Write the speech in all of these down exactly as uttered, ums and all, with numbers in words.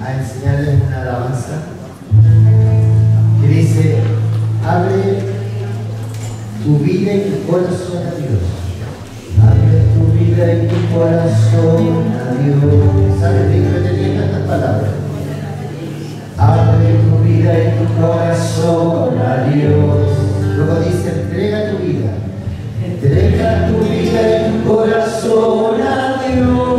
A enseñarles una alabanza que dice: abre tu vida y tu corazón a Dios. Abre tu vida y tu corazón a Dios. ¿Sabes de qué tenía estas palabras? Abre tu vida y tu corazón a Dios. Luego dice: entrega tu vida. Entrega tu vida y tu corazón a Dios.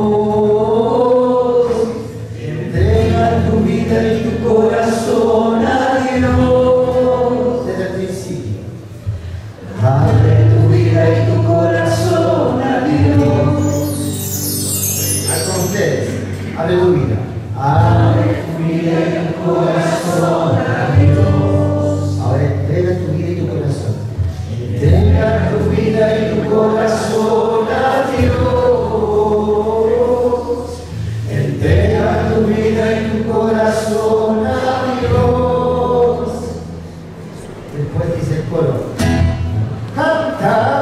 Tu vida y tu corazón a Dios desde el principio. Abre tu vida y tu corazón a Dios. Al con ustedes, abre tu vida. Abre tu vida y tu corazón a Dios. Ahora entrega tu vida y tu corazón. Entrega tu vida y tu corazón a Dios. Entrega tu vida y tu corazón a Dios. Después dice el coro: canta.